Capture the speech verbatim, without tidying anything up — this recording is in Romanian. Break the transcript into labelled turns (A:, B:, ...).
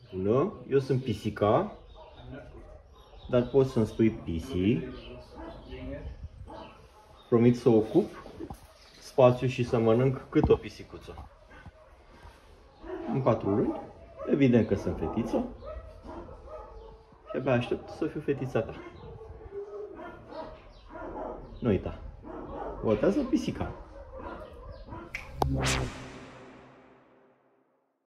A: Bună, eu sunt pisica, dar poți să-mi spui pisi. Promit să ocup spațiu și să mănânc cât o pisicuță. În patru luni, evident că sunt fetiță și abia aștept să fiu fetița ta. Nu uita, votează pisica.